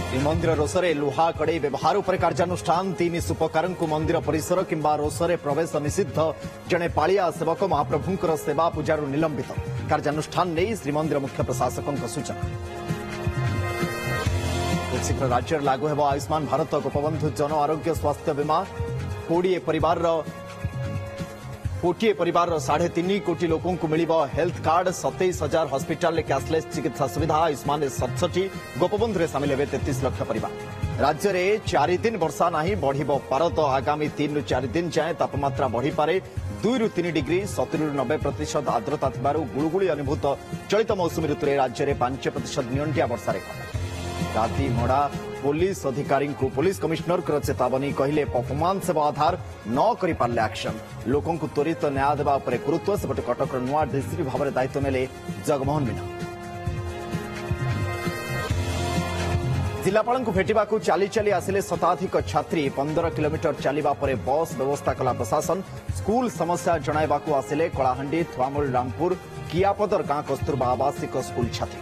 श्रीमंदिर रोषरे लुहा कड़े व्यवहार उपर कार्यानुष्ठान 3 सुपकार को मंदिर परिसर किंबा रोषरे प्रवेश निषिद्ध जड़े पालिया सेवक महाप्रभुंकर सेवा पूजार निलंबित कार्यानुष्ठान नहीं श्रीमंदिर मुख्य प्रशासकों सूचना। शीघ्र राज्य लागू हो आयुष्मान भारत गोपबंधु जन आरोग्य स्वास्थ्य बीमा 20 परिवार 3.5 कोटी लोकों को मिल हेल्थ कार्ड 27,000 हॉस्पिटल कैशलेस चिकित्सा सुविधा आयुष्मान 67 गोपबंधु सामिल हे 33 लाख परिवार। राज्य में 4 दिन वर्षा नहीं बढ़ पारत आगामी 3 ରୁ 4 दिन जाए तापमात्रा बढ़ी पारे 2 ରୁ 3 डिग्री 70 ରୁ 90% आर्द्रता गुड़गुड़ी अनुभूत चलित मौसुमी ऋतु में राज्य में 5% नियंटिया वर्षा रेकर्ड। राति मड़ा पुलिस अधिकारी पुलिस कमिश्नर चेतावनी कहले परफॉर्मेंस आधार न कर पारे एक्शन लोकों को त्वरित न्याय देवा गुरुत्व सेपटे कटक नुआ डीसी भाव में दायित्व नेले जगमोहन मीना। जिलापाल भेटा चली चली आसिले शताधिक छात्री 15 किलोमीटर चलवा बस व्यवस्था कला प्रशासन स्कूल समस्या जणाइबाकू आसिले कलाहांडी थुआमूल रामपुर कियापदर गां कस्तूरबा आवासिक स्कूल छात्री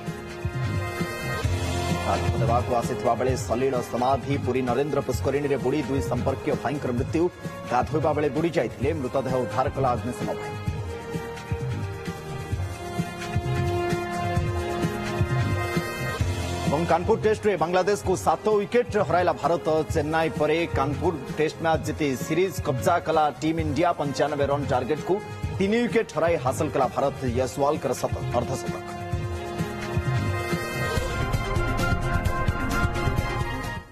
देवाक आसीथिबा बेले सलील समाधि पुरी नरेंद्र पुष्करिणी में बुड़ी 2 संपर्कीय भाईंकर मृत्यु गाधोइबा बेले बुड़ी जाइथिले मृतदेह उद्धार कला अग्निशम बाहिनी। कानपुर टेस्ट में बांग्लादेश को 7 विकेट हराइला भारत चेन्नई पर कानपुर टेस्ट मैच जीति सीरीज कब्जा कला टीम इंडिया 95 रन टार्गेट को 3 विकेट हराई हासिल कला भारत यशवाल अर्धशतक।